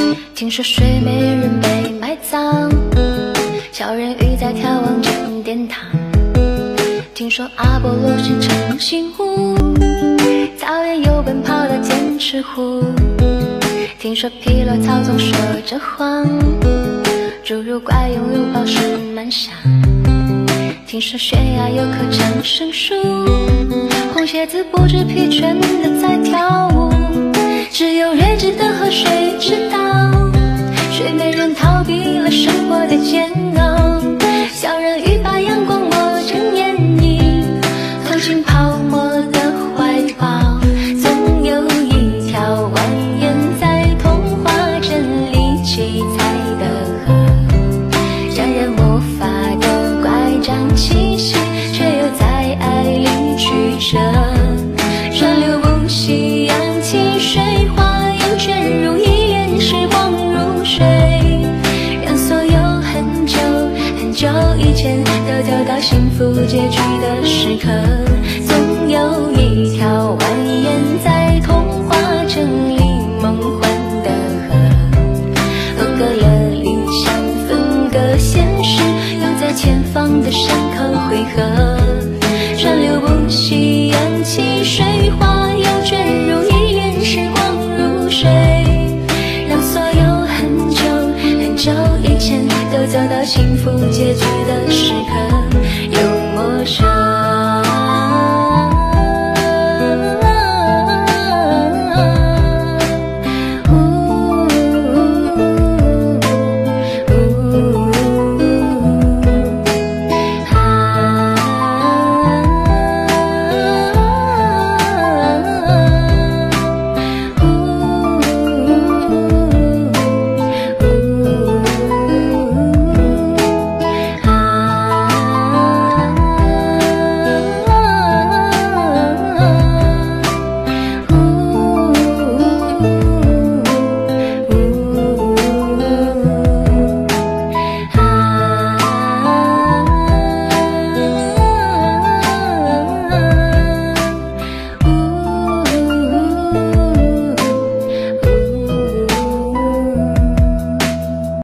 听说睡美人被埋葬，小人鱼在眺望正殿堂。听说阿波罗是成型湖，草原有奔跑的剑齿虎。听说匹诺曹总说着谎，侏儒怪拥有宝石满箱。听说悬崖有棵长生树，红鞋子不知疲倦的在跳舞。只有睿智的河水之